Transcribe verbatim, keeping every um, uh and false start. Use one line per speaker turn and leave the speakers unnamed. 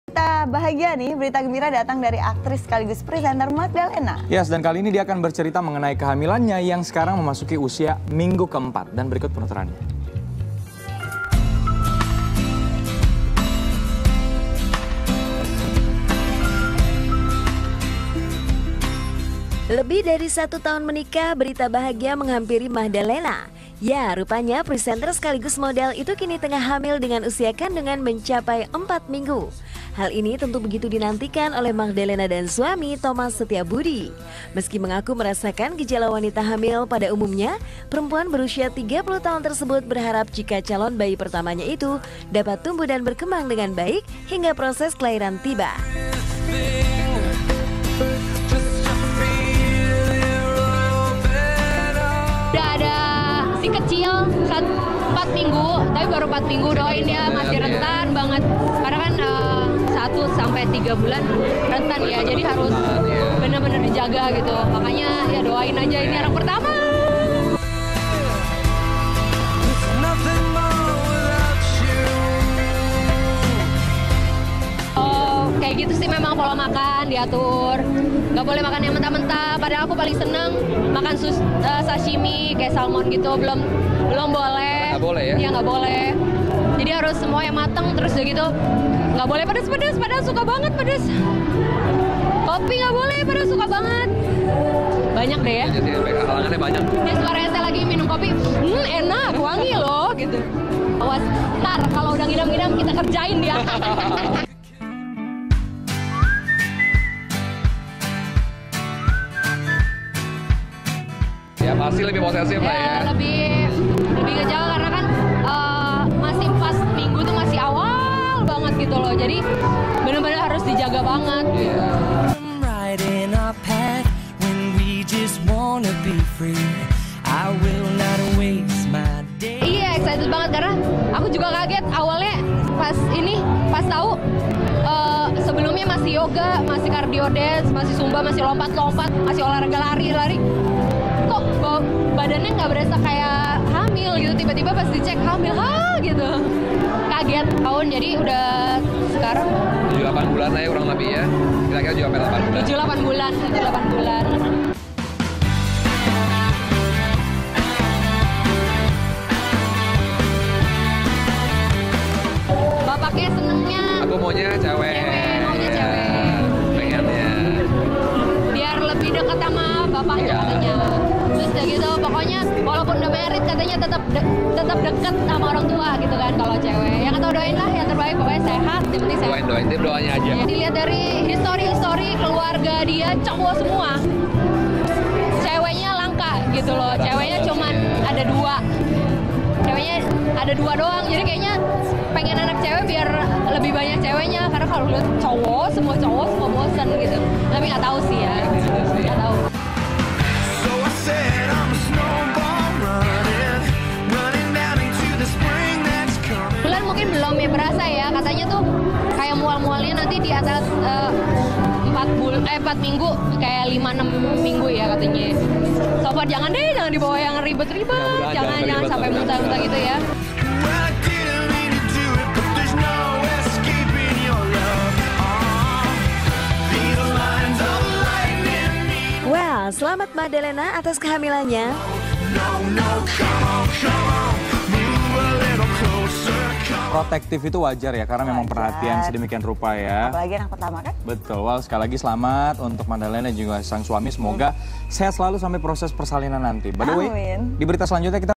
Berita bahagia nih, berita gembira datang dari aktris sekaligus presenter Magdalena.
Yes, dan kali ini dia akan bercerita mengenai kehamilannya yang sekarang memasuki usia minggu keempat. Dan berikut penuturannya.
Lebih dari satu tahun menikah, berita bahagia menghampiri Magdalena. Ya, rupanya presenter sekaligus model itu kini tengah hamil dengan usia kandungan mencapai empat minggu. Hal ini tentu begitu dinantikan oleh Magdalena dan suami Thomas Setiabudi. Meski mengaku merasakan gejala wanita hamil pada umumnya, perempuan berusia tiga puluh tahun tersebut berharap jika calon bayi pertamanya itu dapat tumbuh dan berkembang dengan baik hingga proses kelahiran tiba.
Udah ada si kecil empat minggu, tapi baru empat minggu, doain ya, masih rentan banget. Karena kan uh, satu sampai tiga bulan rentan ya, jadi harus benar-benar dijaga gitu. Makanya ya doain aja, ini anak pertama. Oh, kayak gitu sih memang pola makan diatur. Gak boleh makan yang mentah-mentah, padahal aku paling seneng makan sus, uh, sashimi kayak salmon gitu, belum belum boleh.
Nggak boleh ya?
Iya nggak boleh. Jadi harus semua yang mateng, terus udah gitu nggak boleh pedas-pedas, padahal suka banget pedas. Kopi nggak boleh, padahal suka banget. Banyak deh ya.
Jadi halangannya banyak.
Dia suka rese lagi minum kopi, hmm enak, wangi loh gitu. Awas, ntar kalau udah ngidam-ngidam kita kerjain dia.
Ya pasti lebih posesif lah ya.
Ya, lebih lebih ngejaga karena kan uh, masih pas minggu tuh masih awal banget gitu loh. Jadi benar-benar harus dijaga banget. Iya, excited banget karena aku juga kaget awalnya pas ini pas tahu uh, sebelumnya masih yoga, masih cardio dance, masih zumba, masih lompat-lompat, masih olahraga lari-lari. Kok badannya nggak berasa kayak hamil gitu, tiba-tiba pas dicek hamil, ah gitu. Kaget tahun, jadi udah sekarang
tujuh delapan bulan lah ya kurang lebih ya. Kira-kira juga sampai delapan bulan.
tujuh delapan bulan, tujuh delapan bulan. Bapaknya senengnya
Aku maunya cewek.
Cewek, maunya
Ya,
cewek.
pengennya.
Biar lebih dekat sama bapaknya
Ya.
katanya. Terus udah gitu, pokoknya walaupun udah married katanya tetap de tetap deket sama orang tua gitu kan kalau cewek. Yang atau doain lah yang terbaik, pokoknya sehat, yang penting sehat.
Doain, doain, tim doanya aja.
Ya, dilihat dari history-history keluarga dia cowok semua. Ceweknya langka gitu loh. Ceweknya cuman ada dua. Ceweknya ada dua doang. Jadi kayaknya pengen anak cewek biar lebih banyak ceweknya. Karena kalau lihat cowok, semua cowok semua bosan gitu. Tapi nggak tahu sih ya. Nggak tahu. Bulan mungkin belum ya berasa ya. Katanya tuh kayak mual-mualnya nanti di atas uh, empat bulan eh empat minggu kayak lima enam minggu ya katanya. So far jangan deh, jangan dibawa yang ribet-ribet.
Ya,
jangan
jangan
jangan
ribet,
sampai
jangan
muntah-muntah gitu ya.
Well, selamat Magdalena atas kehamilannya.
Protektif itu wajar ya, karena memang
Wajar.
perhatian sedemikian rupa ya.
Apalagi anak pertama kan?
Betul, well, sekali lagi selamat untuk Magdalena dan juga sang suami. Semoga sehat selalu sampai proses persalinan nanti. By the way,
Amin.
di berita selanjutnya kita